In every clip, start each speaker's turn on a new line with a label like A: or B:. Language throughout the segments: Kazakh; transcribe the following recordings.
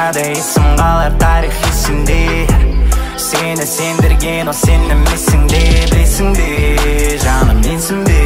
A: Prada isim qalar tarix esinde. Seni sendirgen o senin misinde. Bilesinde canım mensinbe.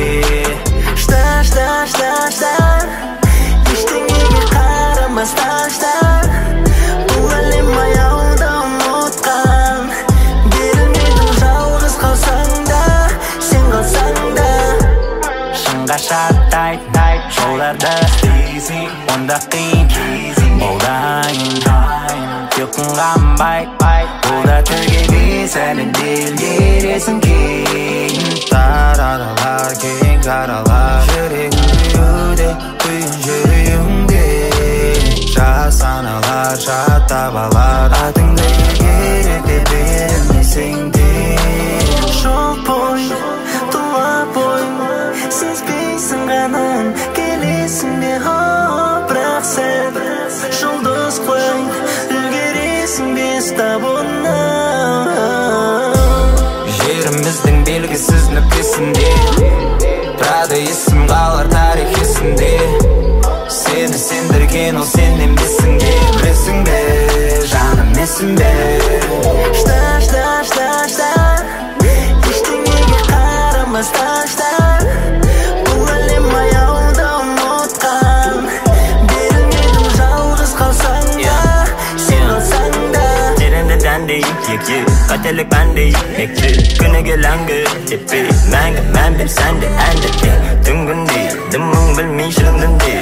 A: Ştar Eştengege qaramasdan ştar. Bu alem ayağında unutkan. Berilmedin жалғыз қалсаң da, sen қалсаң da. Шыңға шаттайт жолдарда онда қиын болдайын. Күн қанбай бұлда төгемес әлі делдересің кейін. Тараралар кең қаралар жүрегімде күйін жүрегімде. Жас аналар жат табалар атыңды керек деп бермесең де. Жоқ бой туа бой сезбейсің ғанын келесің бе бірақ сен жұлдыз қой үлгересің бе с тобой. Жеріміздің белгісіз нүктесінде Prada есім қалар тарих есінде. Сені сендірген ол сен емессің бе. Білесің бе жаным менсінбе. Шдар Ештеңеге қарамастан шдар. Бұл әлем аяуда ұмытқан. Берілмедің жалғыз қалсаң да, сен қалсаң да. Тереңді дәндейік қателік бәндейік мекте. Күніге ләңгі теппей мәңгі мән бер сәнде әндетпей. Түнгіндей дымың білмей шырыңдың де.